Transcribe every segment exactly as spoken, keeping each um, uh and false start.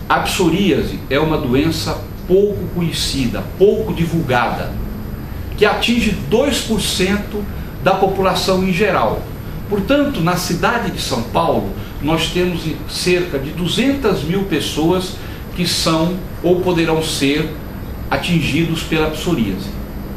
A psoríase é uma doença pouco conhecida, pouco divulgada, que atinge dois por cento da população em geral. Portanto, na cidade de São Paulo, nós temos cerca de duzentas mil pessoas que são ou poderão ser atingidos pela psoríase.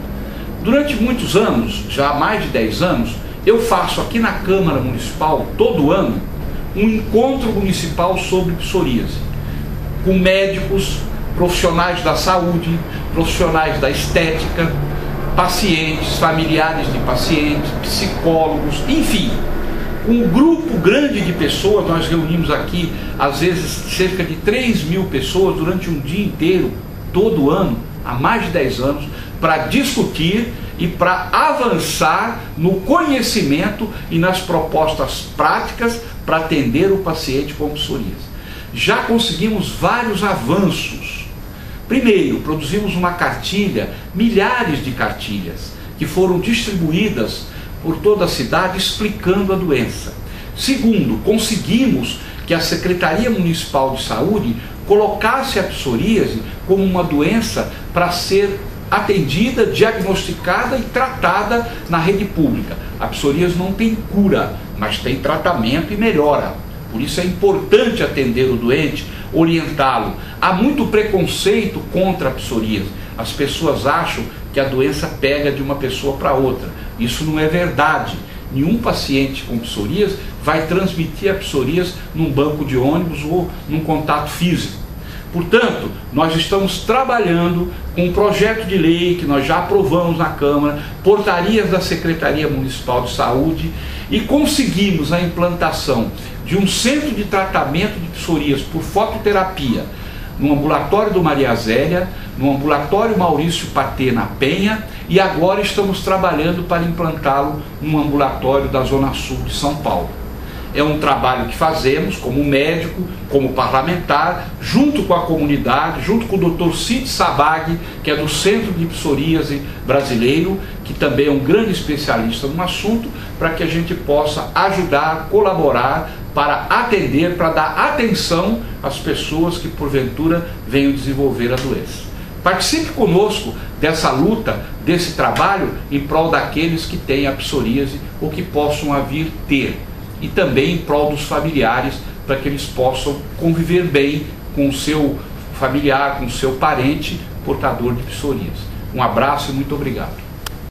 Durante muitos anos, já há mais de dez anos, eu faço aqui na Câmara Municipal, todo ano, um encontro municipal sobre psoríase, com médicos, profissionais da saúde, profissionais da estética, pacientes, familiares de pacientes, psicólogos, enfim, um grupo grande de pessoas. Nós reunimos aqui, às vezes, cerca de três mil pessoas durante um dia inteiro, todo ano, há mais de dez anos, para discutir e para avançar no conhecimento e nas propostas práticas para atender o paciente com psoríase. Já conseguimos vários avanços. Primeiro, produzimos uma cartilha, milhares de cartilhas, que foram distribuídas por toda a cidade explicando a doença. Segundo, conseguimos que a Secretaria Municipal de Saúde colocasse a psoríase como uma doença para ser atendida, diagnosticada e tratada na rede pública. A psoríase não tem cura, mas tem tratamento e melhora. Por isso é importante atender o doente, orientá-lo. Há muito preconceito contra a psoríase. As pessoas acham que a doença pega de uma pessoa para outra. Isso não é verdade. Nenhum paciente com psoríase vai transmitir a psoríase num banco de ônibus ou num contato físico. Portanto, nós estamos trabalhando com um projeto de lei que nós já aprovamos na Câmara, portarias da Secretaria Municipal de Saúde, e conseguimos a implantação de um centro de tratamento de psoríase por fototerapia no ambulatório do Maria Zélia, no ambulatório Maurício Patê na Penha, e agora estamos trabalhando para implantá-lo no ambulatório da Zona Sul de São Paulo. É um trabalho que fazemos como médico, como parlamentar, junto com a comunidade, junto com o doutor Cid Sabag, que é do Centro de Psoríase Brasileiro, que também é um grande especialista no assunto, para que a gente possa ajudar, colaborar, para atender, para dar atenção às pessoas que porventura venham desenvolver a doença. Participe conosco dessa luta, desse trabalho em prol daqueles que têm a psoríase ou que possam a vir ter. E também em prol dos familiares, para que eles possam conviver bem com o seu familiar, com o seu parente portador de psoríase. Um abraço e muito obrigado.